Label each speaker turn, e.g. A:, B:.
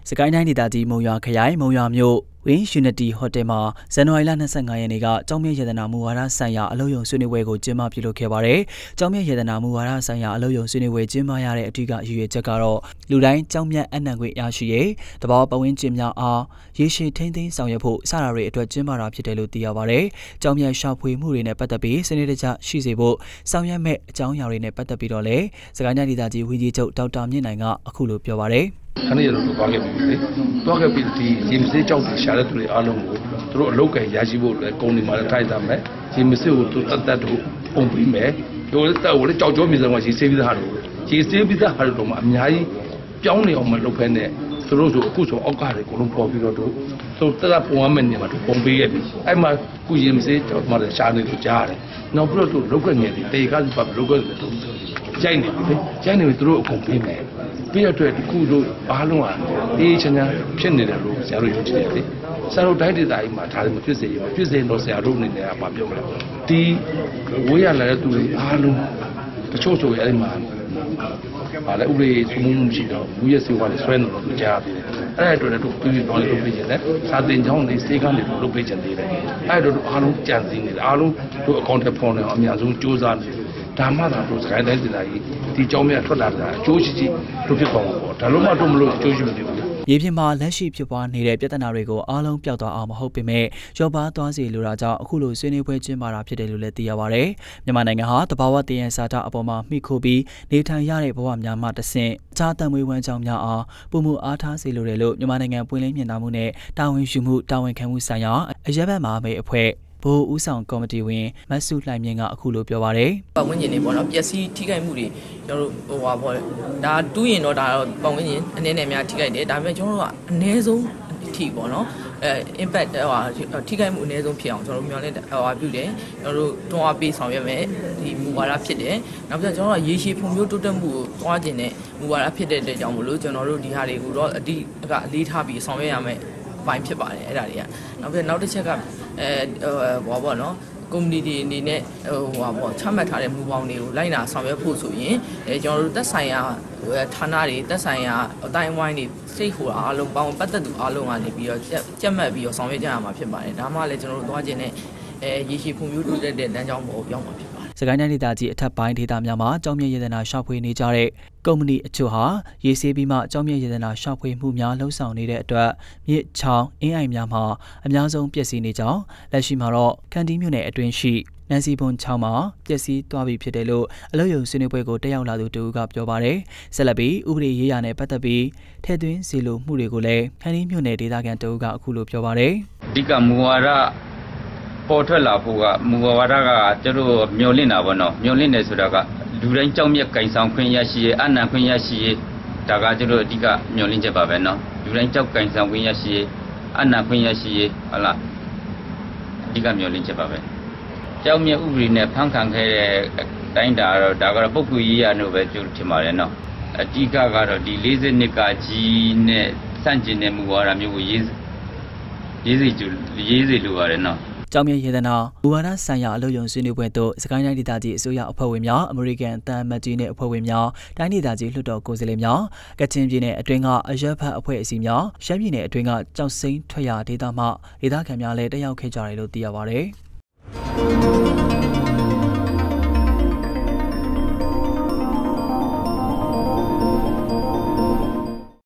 A: စကိုင်းတိုင်းဒေသကြီးမုံရွာခရိုင်မုံရွာမြို့ဝင်းယူနတီဟိုတယ်မှာဇန်နဝါရီလ25ရက်နေ့ကကျောင်းမြရတနာမူဝါဒဆိုင်ရာအလုပ်ရုံဆွေးနွေးပွဲကိုကျင်းပပြုလုပ်ခဲ့ပါတယ်။ကျောင်းမြရတနာမူဝါဒဆိုင်ရာအလုပ်ရုံဆွေးနွေးပွဲကျင်းပရတဲ့အထူးရည်ရွယ်ချက်ကတော့လူတိုင်းကျောင်းမြအနှံခွင့်ရရှိရေးတဘာပဝင်းကျင်းများအားရေရှည်ထိန်းသိမ်းဆောင်ရွက်ဖို့စတာတွေအတွက်ကျင်းပတာဖြစ်တယ်လို့သိရပါတယ်။ကျောင်းမြရှာဖွေမှုတွေနဲ့ပတ်သက်ပြီးစနစ်တကျရှိစေဖို့ဆောင်ရွက်မဲ့အကြောင်းအရာတွေနဲ့ပတ်သက်ပြီးတော့လည်းစကိုင်းတိုင်းဒေသကြီးဝန်ကြီးချုပ်ဒေါက်တာမြင့်နိုင်ကအခုလိုပြောပါတယ်
B: ခဏရတော့သွားခဲ့ပြီလေသွားခဲ့ပြီဒီရေမစေးကြောက်တွေရှာတဲ့သူတွေအားလုံးကိုသူတို့အလုပ်ကိုရရှိဖို့လည်းကုန်နေမှာလည်းထိုက်တာမယ်ရေမစေးကိုသူတတ်တို့ပုံပြီးမယ်တို့လည်းတောက်လည်းကြောက်ကြောမြေဆောင်ကရေစေးပြီးသားတို့ရေစေးပြီးသားဟာတို့မှအများကြီးပြောင်းနေအောင်မလုပ်ဖဲနဲ့သူတို့ဆိုအခုဆိုအောက်ကတွေအကုန်လုံးပေါ်ပြီးတော့တို့သူတက်ပုံရမယ်နေမှာတို့ပုံပေးရဲ့ပြီအဲ့မှာကုရေမစေးကြောက်မှလည်းရှာနေလို့ကြားတယ်နောက်ပြီးတော့သူလုပ်ခဲ့နေတယ်တေကားစုလုပ်ခဲ့တယ်တို့ကြိုက်နေပြီလေကြိုက်နေပြီသူတို့အကုန်ပေးမယ်ပြီးတော့ဒီခုတို့အားလုံးဟာအေးချမ်းချမ်းဖြစ်နေတယ်လို့ဆရာတို့ယူကြည့်တယ်လေဆရာတို့တိုင်းဒေသကြီးမှာဒါလည်းမဖြစ်စေရင်မဖြစ်စေတော့ဆရာတို့အနေနဲ့ကမပြောမလဲဒီဝေးရလာတဲ့သူတွေအားလုံးတချို့ဆိုရင်အဲ့ဒီမှာဗာလဲဥပဒေသုံးမှုရှိတော့ဘူးရဲ့စေဝါတွေဆွဲနေလို့ကြားတယ်အဲ့ဒါအတွက်လည်းတို့ပြီးတော့လုပ်ပေးချင်တယ်စာတင်ကျောင်းတွေစေကန်းတွေလုပ်ပေးချင်သေးတယ်အဲ့ဒါတို့အားလုံးကြံစည်နေတယ်အားလုံးတို့အကောင့်တွေဖော်နေအောင်အများဆုံးစူးစမ်းနေဒါမှသာတို့စကိုင်းတိုင်းဒေသကြီးဒီကျောင်းမြတ်ထွက်လာတာအကျိုးရှိတို့ဖြစ်သွားမှာပေါ့ဒါလုံးဝတို့မလို့အကျိုးရှိမဖြစ်ဘူး
A: ရေပြင်မှာလက်ရှိဖြစ်ပွားနေတဲ့ပြဿနာတွေကိုအားလုံးပျောက်သွားအောင်မဟုတ်ပေမဲ့ရောပါသွားစေလိုတာကြောင့်အခုလိုဆွေးနွေးပွဲကျင်းပတာဖြစ်တယ်လို့လည်းသိရပါဗျ။မြန်မာနိုင်ငံဟာတဘာဝတည်ရန်စာတအပေါ်မှာမိခိုပြီးနေထိုင်ရတဲ့ဘဝများမှတဆင့်အခြားတန်မွေးဝမ်းကြောင်းများအားပုံမှုအားထားစေလိုတယ်လို့မြန်မာနိုင်ငံပွင့်လင်းမြင်သာမှုနဲ့တာဝန်ယူမှုတာဝန်ခံမှုဆိုင်ရာအရက်ဘက်မှာမိတ်အဖွဲ့ဘိုးဦးဆောင်ကော်မတီဝင်မဆုလှိုင်မြင့်ကအခုလိုပြောပါတယ်
C: ။ပတ်ဝန်းကျင်တွေပေါ့နော်ပျက်စီးထိခိုက်မှုတွေကျွန်တော်တို့ပေါ့ဒါတူးရင်တော့ဒါတော့ပတ်ဝန်းကျင်အနေနဲ့များထိခိုက်တယ်ဒါပေမဲ့ကျွန်တော်တို့ကအနည်းဆုံးအထိပေါ့နော်impact ထိခိုက်မှုအနည်းဆုံးဖြစ်အောင်ကျွန်တော်တို့မျိုးနဲ့ပြုတယ်ကျွန်တော်တို့တွန်းအားပေးဆောင်ရွက်မယ်ဒီမူဝါဒဖြစ်တယ်နောက်ပြီးတော့ကျွန်တော်တို့ရေရှည်ဖွံ့ဖြိုးတိုးတက်မှုကိုတွားကျင်တဲ့မူဝါဒဖြစ်တဲ့အတွက်ကြောင့်မလို့ကျွန်တော်တို့ဒီဟာတွေကိုတော့အလေးထားပြီးဆောင်ရွက်ရမယ်ပိုင်းဖြစ်ပါတယ်အဲ့ဒါတွေကနောက်တစ်ချက်ကဟောပေါ့နော်community အနေနဲ့ချမှတ်ထားတဲ့မူပေါင်းတွေကိုလိုက်နာဆောင်ရွက်ဖို့ဆိုရင်ကျွန်တော်တို့သက်ဆိုင်ရာဌာနတွေသက်ဆိုင်ရာအတိုင်းဝိုင်းတွေစိတ်ဟိုအားလုံးပေါင်းပတ်သက်သူအားလုံးကနေပြီးတော့ကြက်မှတ်ပြီးတော့ဆောင်ရွက်ကြရမှာဖြစ်ပါတယ်ဒါမှလည်းကျွန်တော်တို့သွားခြင်းနဲ့ရေရှည်ဖွံ့ဖြိုးတိုးတက်တဲ့လမ်းကြောင်းပေါ်ရောက်မှာဖြစ်ပါတယ်
A: စကိုင်းတိုင်းဒေသကြီးအထက်ပိုင်းဒေသများမှာကျောင်းမြရတနာရှောက်ဖွေနေကြတဲ့ကုမ္ပဏီအချို့ဟာရေဆေးပြီးမှကျောင်းမြရတနာရှောက်ဖွေမှုများလှုံ့ဆော်နေတဲ့အတွက်မြစ်ချောင်းအင်းအိုင်များမှာအများဆုံးပျက်စီးနေကြောင်းလက်ရှိမှာတော့ခန္တီးမြို့နယ်အတွင်းရှိနန်စီဘွန်ချောင်းမှာပျက်စီးသွားပြီဖြစ်တယ်လို့အလုပ်ရုံဆွေးနွေးပွဲကိုတက်ရောက်လာသူတူကပြောပါတယ်ဆက်လက်ပြီးဥပဒေရေးရာနဲ့ပတ်သက်ပြီးထည့်သွင်းစီလိုမှုတွေကိုလည်းခန္တီးမြို့နယ်ဒေသခံတူကအခုလိုပြောပါတယ်
D: အဓိကမူဝါဒပေါ်ထွက်လာဖို့ကမူဝါဒကကျတို့မျောလင့်တာပေါ့နော်မျောလင့်တယ်ဆိုတာကလူတိုင်းကြောက်မြက်ကင်ဆောင်ခွင့်ရရှိရေးအနံခွင့်ရရှိရေးဒါကကျတို့အဓိကမျောလင့်ချက်ပါပဲနော်လူတိုင်းကြောက်ကင်ဆောင်ခွင့်ရရှိရေးအနံခွင့်ရရှိရေးဟုတ်လားအဓိကမျောလင့်ချက်ပါပဲကြောက်မြက်ဥပဒေနဲ့ဖန်ခံခဲ့တဲ့တိုင်းတာတော့ဒါကတော့ပုဂ္ဂိုလ်ရေးရလို့ပဲကျတို့ထင်ပါတယ်နော်အဓိကကတော့ဒီ40နှစ်ကကြီးနဲ့စန့်ကျင်တဲ့မူဝါဒမျိုးကိုရေးစေလိုပါတယ်နော်
A: ကျောင်းမြရတနာမူဝါဒဆိုင်ရာအလုပ်ရုံဆွေးနွေးပွဲသို့စကိုင်းတိုင်းဒေသကြီးအစိုးရအဖွဲ့ဝင်များအမေရိကန်တန်မတ်ကြီးနဲ့အဖွဲ့ဝင်များတိုင်းဒေသကြီးလွှတ်တော်ကိုယ်စားလှယ်များကချင်ပြည်နယ်အတွင်းကအရက်ဖတ်အဖွဲ့အစည်းများရှမ်းပြည်နယ်အတွင်းကကြောက်စိမ်းထွက်ရာဒေသမှဒေသခံများလည်းတက်ရောက်ခဲ့ကြတယ်လို့သိရပါတယ်